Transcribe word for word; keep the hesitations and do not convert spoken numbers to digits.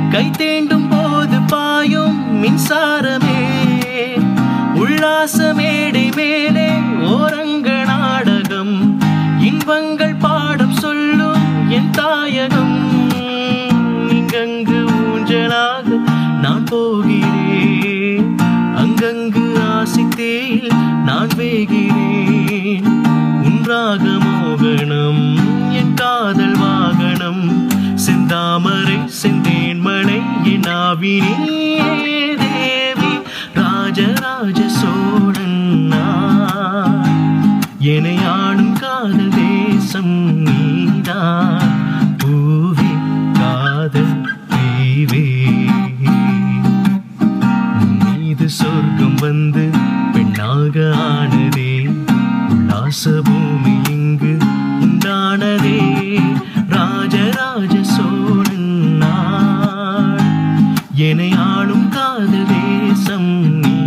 கை தேண்டும் போது பாயும் மின்சாரமே உல்லாச மேடை மேலே ஓரங்க நாடகம் இன்பங்கள் பாடம் சொல்லும் என் தாயகம் இங்கங்கு ஊஞ்சலாக நான் போகிறேன் அங்கங்கு ஆசித்தேயில் நான் வேகிறேன் உன்றாக மோகனம் என் காதல் வாகனம் செந்தாமரை செந்தேன் மலை என் ஆவினே தேவி ராஜராஜ சோழன் என்னை ஆளும் காதல் தேசம் நீதான் பூவே காதல் தீவே மீது சொர்க்கம் வந்து பெண்ணாக ஆனதே உல்லாச பூமி இங்கு உண்டானதே ராஜராஜ சோழன் என்னை ஆளும் காதல் தேசம் நீ